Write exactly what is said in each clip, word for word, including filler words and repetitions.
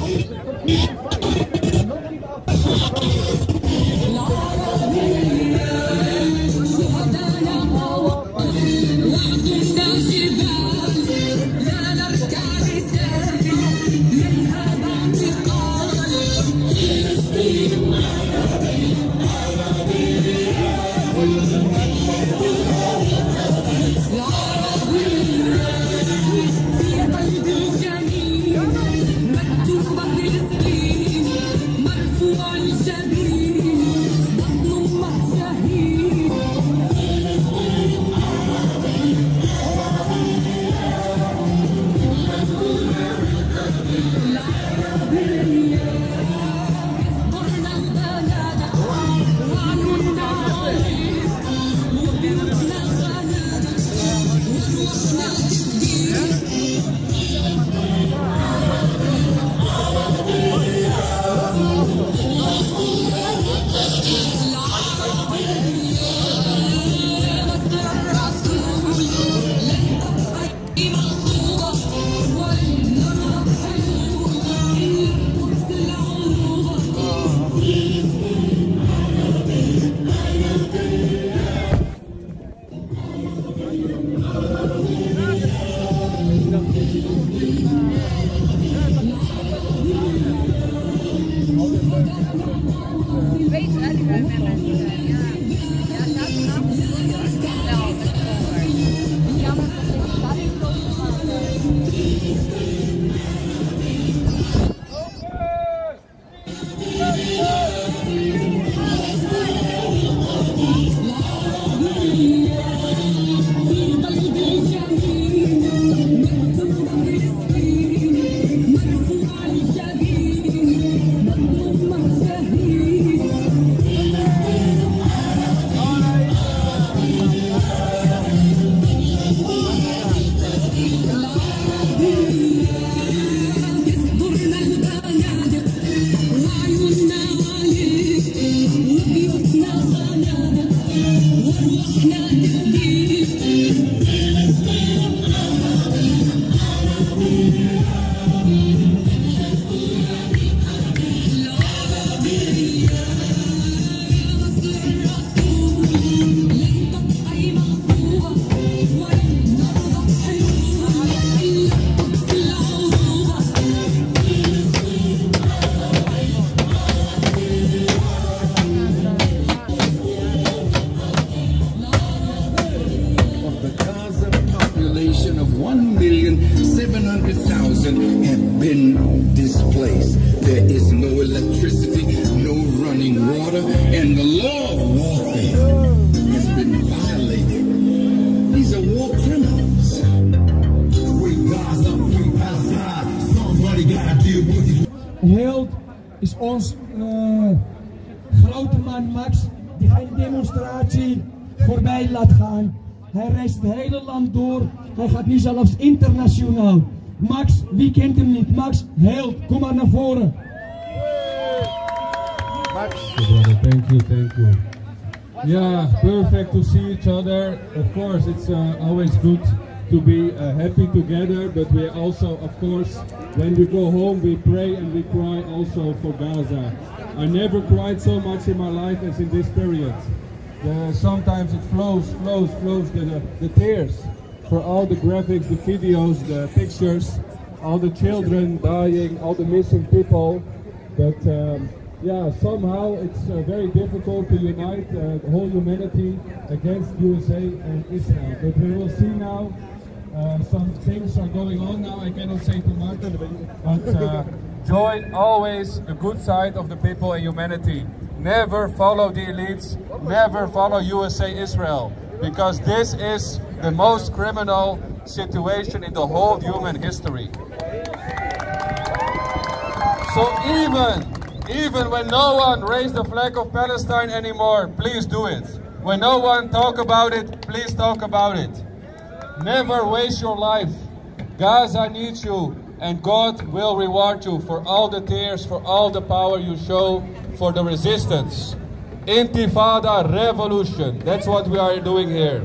Hild is ons uh, grote man Max, die geen demonstratie voorbij laat gaan. Hij reist het hele land door, hij gaat nu zelfs internationaal. Max, wie kent hem niet? Max, Hild, kom maar naar voren. Max. Thank you, thank you. Yeah, perfect to see each other. Of course, it's uh, always good to be uh, happy together, but we also, of course, when we go home, we pray and we cry also for Gaza. I never cried so much in my life as in this period. Uh, sometimes it flows, flows, flows, the, the, the tears for all the graphics, the videos, the pictures, all the children dying, all the missing people. But um, yeah, somehow it's uh, very difficult to unite uh, the whole humanity against U S A and Israel. But we will see now. Uh, some things are going on now, I cannot say too much, but uh, join always the good side of the people and humanity. Never follow the elites, never follow U S A Israel, because this is the most criminal situation in the whole human history. So even, even when no one raised the flag of Palestine anymore, please do it. When no one talk about it, please talk about it. Never waste your life. Gaza needs you, and God will reward you for all the tears, for all the power you show for the resistance. Intifada revolution. That's what we are doing here.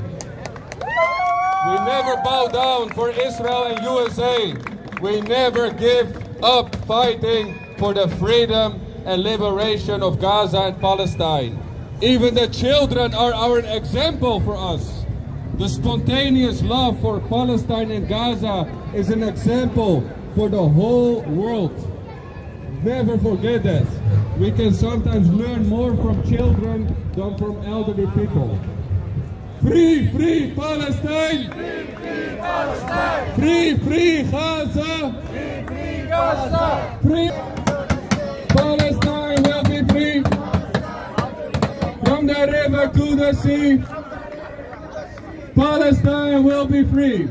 We never bow down for Israel and U S A. We never give up fighting for the freedom and liberation of Gaza and Palestine. Even the children are our example for us. The spontaneous love for Palestine and Gaza is an example for the whole world. Never forget that. We can sometimes learn more from children than from elderly people. Free, free Palestine! Free, free Palestine! Free, free Gaza! Free, free Gaza! Free Palestine will be free! From the river to the sea, Palestine will be free.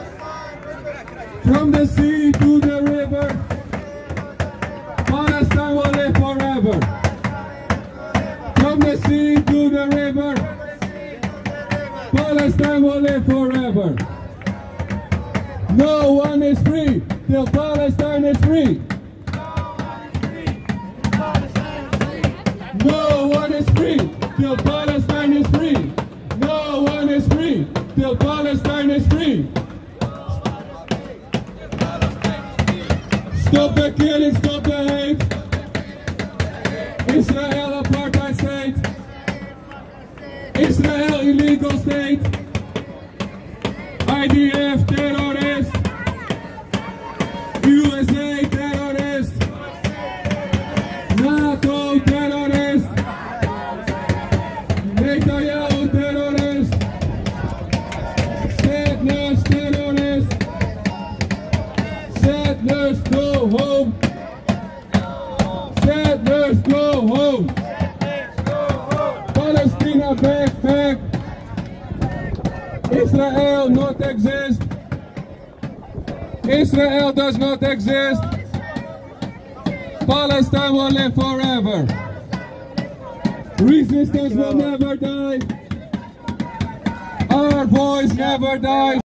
From the sea to the river, Palestine will live forever. From the sea to the river, Palestine will live forever. No one is free till Palestine is free. No one is free till Palestine is free. No one is free till Palestine is free. Stop the killing, stop the hate. Israel apartheid state. Israel illegal state. I D F terrorist. U S A terrorist. NATO terrorist. Netanyahu terrorist. Sadness terrorist. Sadness go home. Sadness go home. Palestina back, back. Israel not exist. Israel does not exist. Palestine will live forever. Resistance will never die. Our voice never dies.